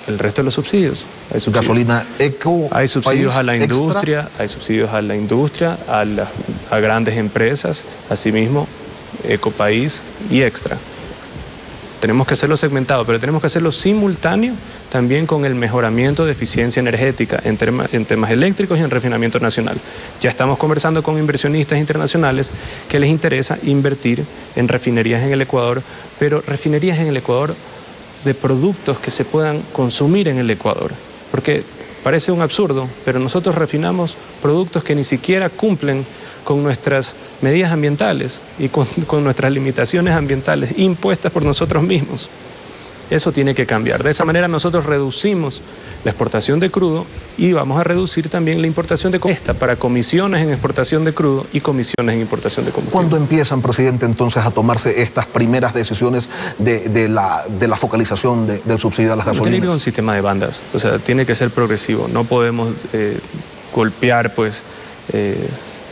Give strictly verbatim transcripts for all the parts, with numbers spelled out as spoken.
el resto de los subsidios. Hay subsidios. Gasolina eco. Hay subsidios país, a la industria, extra. hay subsidios a la industria, a, la, a grandes empresas, asimismo, Ecopaís y Extra. Tenemos que hacerlo segmentado, pero tenemos que hacerlo simultáneo también con el mejoramiento de eficiencia energética en, tema, en temas eléctricos y en refinamiento nacional. Ya estamos conversando con inversionistas internacionales que les interesa invertir en refinerías en el Ecuador, pero refinerías en el Ecuador de productos que se puedan consumir en el Ecuador. Porque parece un absurdo, pero nosotros refinamos productos que ni siquiera cumplen con nuestras medidas ambientales y con, con nuestras limitaciones ambientales impuestas por nosotros mismos. Eso tiene que cambiar. De esa manera nosotros reducimos la exportación de crudo y vamos a reducir también la importación de esta para comisiones en exportación de crudo y comisiones en importación de combustible. ¿Cuándo empiezan, presidente, entonces a tomarse estas primeras decisiones de, de, la, de la focalización de, del subsidio a las gasolinas? Tiene que ser un sistema de bandas, o sea, tiene que ser progresivo. No podemos eh, golpear, pues, eh,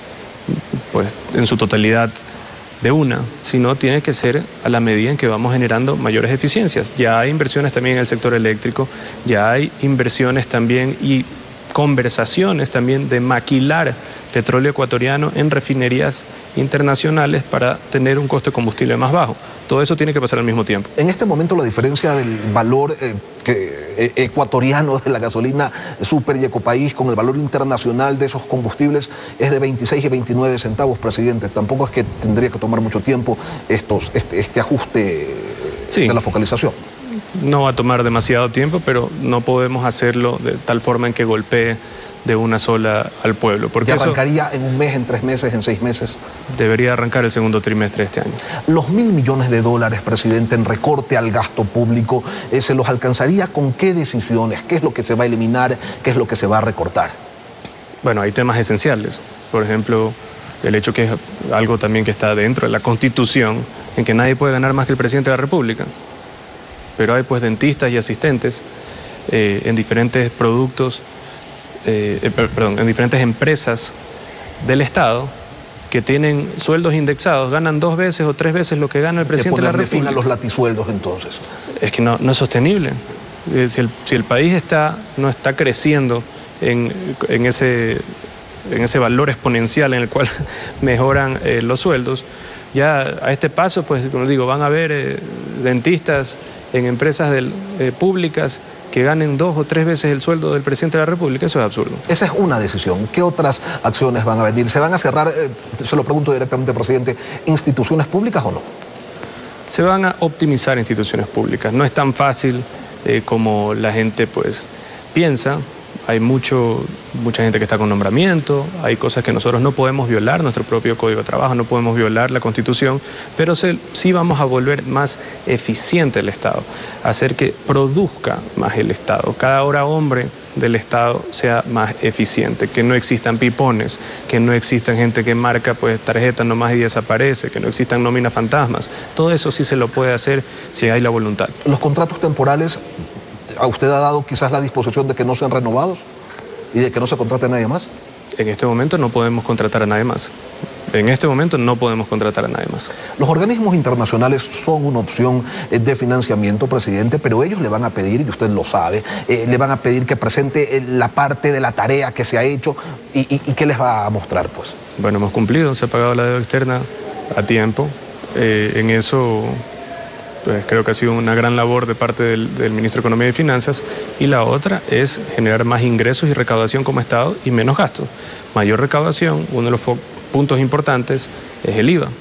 pues, en su totalidad de una, sino tiene que ser a la medida en que vamos generando mayores eficiencias. Ya hay inversiones también en el sector eléctrico, ya hay inversiones también y conversaciones también de maquilar petróleo ecuatoriano en refinerías internacionales para tener un costo de combustible más bajo. Todo eso tiene que pasar al mismo tiempo. En este momento la diferencia del valor eh, que, eh, ecuatoriano de la gasolina Super y Ecopaís con el valor internacional de esos combustibles es de veintiséis y veintinueve centavos, presidente. Tampoco es que tendría que tomar mucho tiempo estos, este, este ajuste sí. de la focalización. No va a tomar demasiado tiempo, pero no podemos hacerlo de tal forma en que golpee de una sola al pueblo. Porque ¿Y arrancaría en un mes, en tres meses, en seis meses? Debería arrancar el segundo trimestre de este año. Los mil millones de dólares, presidente, en recorte al gasto público, eh, ¿se los alcanzaría con qué decisiones? ¿Qué es lo que se va a eliminar? ¿Qué es lo que se va a recortar? Bueno, hay temas esenciales. Por ejemplo, el hecho que es algo también que está dentro de la Constitución, en que nadie puede ganar más que el presidente de la República. Pero hay pues dentistas y asistentes eh, en diferentes productos, eh, eh, perdón, en diferentes empresas del Estado que tienen sueldos indexados, ganan dos veces o tres veces lo que gana el presidente de la República. ¿Define los latisueldos entonces? Es que no, no es sostenible. Eh, si, el, si el país está, no está creciendo en, en, ese, en ese valor exponencial en el cual mejoran eh, los sueldos, ya a este paso, pues, como digo, van a haber eh, dentistas en empresas del, eh, públicas que ganen dos o tres veces el sueldo del presidente de la República. Eso es absurdo. Esa es una decisión. ¿Qué otras acciones van a venir? ¿Se van a cerrar, eh, se lo pregunto directamente, presidente, instituciones públicas o no? Se van a optimizar instituciones públicas. No es tan fácil eh, como la gente pues piensa. Hay mucho, mucha gente que está con nombramiento, hay cosas que nosotros no podemos violar, nuestro propio Código de Trabajo, no podemos violar la Constitución, pero se, sí vamos a volver más eficiente el Estado, hacer que produzca más el Estado, cada hora hombre del Estado sea más eficiente, que no existan pipones, que no existan gente que marca pues tarjetas nomás y desaparece, que no existan nóminas fantasmas. Todo eso sí se lo puede hacer si hay la voluntad. Los contratos temporales, ¿a usted ha dado quizás la disposición de que no sean renovados y de que no se contrate a nadie más? En este momento no podemos contratar a nadie más. En este momento no podemos contratar a nadie más. Los organismos internacionales son una opción de financiamiento, presidente, pero ellos le van a pedir, y usted lo sabe, eh, le van a pedir que presente la parte de la tarea que se ha hecho y, y, y ¿qué les va a mostrar, pues? Bueno, hemos cumplido, se ha pagado la deuda externa a tiempo. Eh, en eso pues, creo que ha sido una gran labor de parte del, del Ministro de Economía y Finanzas, y la otra es generar más ingresos y recaudación como Estado y menos gastos. Mayor recaudación, uno de los puntos importantes es el I V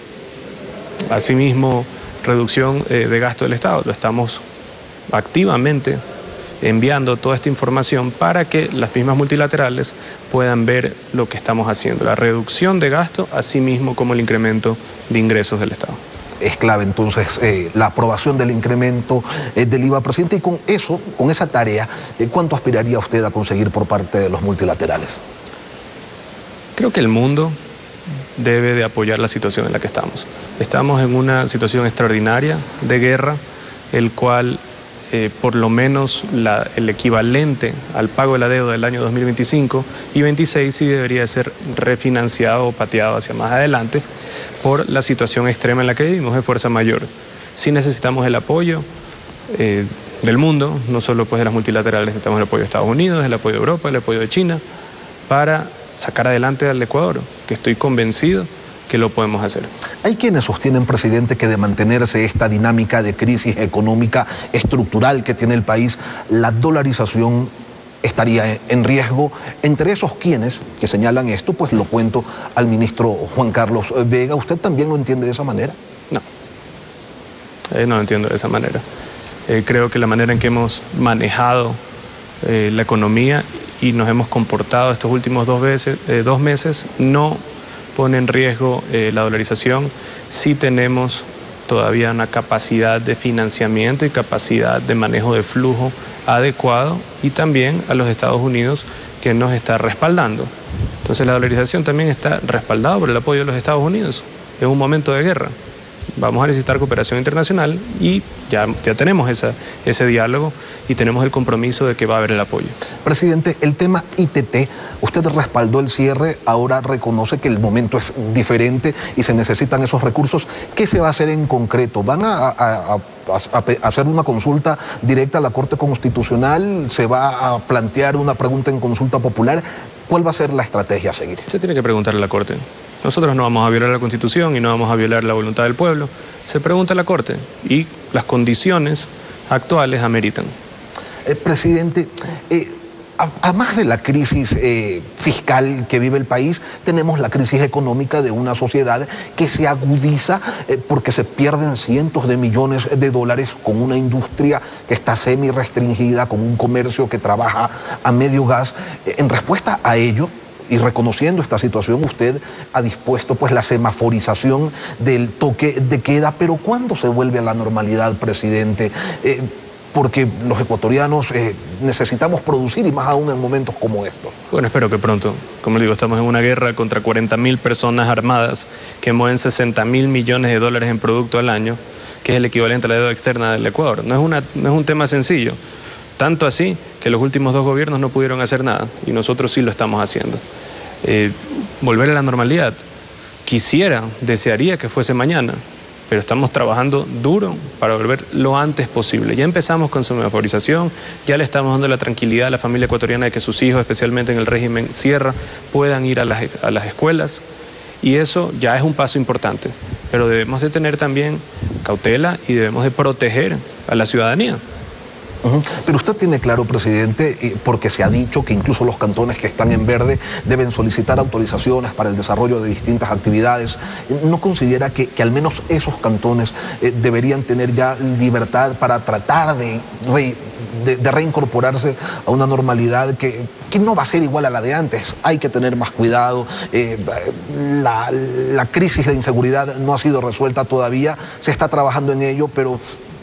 A. Asimismo, reducción eh, de gasto del Estado. Lo estamos activamente enviando toda esta información para que las mismas multilaterales puedan ver lo que estamos haciendo. La reducción de gasto, asimismo como el incremento de ingresos del Estado. Es clave entonces eh, la aprobación del incremento eh, del I V A, presidente, y con eso, con esa tarea, eh, ¿cuánto aspiraría usted a conseguir por parte de los multilaterales? Creo que el mundo debe de apoyar la situación en la que estamos. Estamos en una situación extraordinaria de guerra, el cual eh, por lo menos la, el equivalente al pago de la deuda del año dos mil veinticinco y veintiséis sí debería ser refinanciado o pateado hacia más adelante por la situación extrema en la que vivimos de fuerza mayor. Sí necesitamos el apoyo eh, del mundo, no solo pues de las multilaterales, necesitamos el apoyo de Estados Unidos, el apoyo de Europa, el apoyo de China, para sacar adelante al Ecuador, que estoy convencido que lo podemos hacer. Hay quienes sostienen, presidente, que de mantenerse esta dinámica de crisis económica estructural que tiene el país, la dolarización estaría en riesgo. Entre esos quienes que señalan esto, pues lo cuento al ministro Juan Carlos Vega. ¿Usted también lo entiende de esa manera? No, eh, no lo entiendo de esa manera. Eh, creo que la manera en que hemos manejado eh, la economía y nos hemos comportado estos últimos dos, veces, eh, dos meses no pone en riesgo eh, la dolarización. Sí tenemos todavía una capacidad de financiamiento y capacidad de manejo de flujo adecuado, y también a los Estados Unidos, que nos está respaldando. Entonces la dolarización también está respaldada por el apoyo de los Estados Unidos en un momento de guerra. Vamos a necesitar cooperación internacional y ya, ya tenemos esa, ese diálogo y tenemos el compromiso de que va a haber el apoyo. Presidente, el tema I T T, usted respaldó el cierre, ahora reconoce que el momento es diferente y se necesitan esos recursos. ¿Qué se va a hacer en concreto? ¿Van a, a, a, a hacer una consulta directa a la Corte Constitucional? ¿Se va a plantear una pregunta en consulta popular? ¿Cuál va a ser la estrategia a seguir? Se tiene que preguntar a la Corte. Nosotros no vamos a violar la Constitución y no vamos a violar la voluntad del pueblo. Se pregunta a la Corte y las condiciones actuales ameritan. Eh, presidente, eh, además de la crisis eh, fiscal que vive el país, tenemos la crisis económica de una sociedad que se agudiza eh, porque se pierden cientos de millones de dólares con una industria que está semi restringida, con un comercio que trabaja a medio gas. Eh, en respuesta a ello, y reconociendo esta situación, usted ha dispuesto pues la semaforización del toque de queda, pero ¿cuándo se vuelve a la normalidad, presidente? Eh, porque los ecuatorianos eh, necesitamos producir, y más aún en momentos como estos. Bueno, espero que pronto. Como le digo, estamos en una guerra contra cuarenta mil personas armadas que mueven sesenta mil millones de dólares en producto al año, que es el equivalente a la deuda externa del Ecuador. No es, una, no es un tema sencillo. Tanto así que los últimos dos gobiernos no pudieron hacer nada y nosotros sí lo estamos haciendo. Eh, volver a la normalidad. Quisiera, desearía que fuese mañana, pero estamos trabajando duro para volver lo antes posible. Ya empezamos con semaforización, ya le estamos dando la tranquilidad a la familia ecuatoriana de que sus hijos, especialmente en el régimen Sierra, puedan ir a las, a las escuelas, y eso ya es un paso importante. Pero debemos de tener también cautela y debemos de proteger a la ciudadanía. Uh-huh. Pero usted tiene claro, presidente, porque se ha dicho que incluso los cantones que están en verde deben solicitar autorizaciones para el desarrollo de distintas actividades. ¿No considera que, que al menos esos cantones eh, deberían tener ya libertad para tratar de, re, de, de reincorporarse a una normalidad que, que no va a ser igual a la de antes? Hay que tener más cuidado. Eh, la, la crisis de inseguridad no ha sido resuelta todavía, se está trabajando en ello, pero